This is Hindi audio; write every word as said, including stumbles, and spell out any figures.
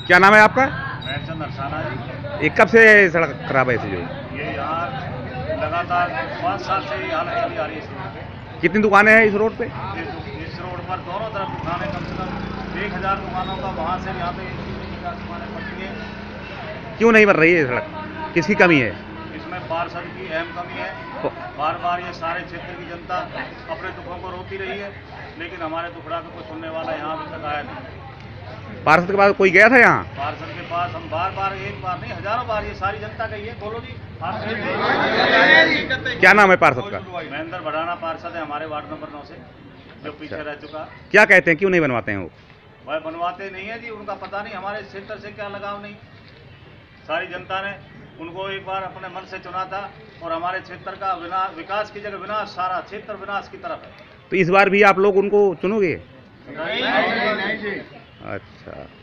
क्या नाम है आपका? महचंद अरसाना जी। ये कब से सड़क खराब है ऐसी जो? ये यहाँ लगातार पाँच साल से ये हालत चली आ रही है इस रोड पे। कितनी दुकानें हैं इस रोड पे? इस, इस रोड पर दोनों तरफ दुकानें, कम से कम एक हजार दुकानों का वहाँ से यहाँ पे दुकानें पड़ती हैं। क्यों नहीं बन रही है सड़क? किसकी कमी है? इसमें पार्षद की अहम कमी है। बार बार ये सारे क्षेत्र की जनता अपने दुखों को रोती रही है, लेकिन हमारे दुखड़ा को कोई सुनने वाला यहाँ अभी तक आया नहीं। पार्षद के पास कोई गया था यहाँ? पार्षद के पास हम बार बार, एक बार नहीं हजारों बार, ये सारी जनता गई है। बोलो जी। क्या नाम है पार्षद का? महेंद्र भड़ाना पार्षद है हमारे वार्ड नंबर नौ से, जो पीछे रह चुका। क्या कहते हैं, क्यों नहीं बनवाते हैं वो? वह बनवाते नहीं है जी, उनका पता नहीं हमारे क्षेत्र से क्या लगाव नहीं। सारी जनता ने उनको एक बार अपने मन से चुना था और हमारे क्षेत्र का विनाश, विकास की जगह विनाश, सारा क्षेत्र विनाश की तरफ है। तो इस बार भी आप लोग उनको चुनोगे? नहीं, नहीं, नहीं, नहीं, नहीं। अच्छा।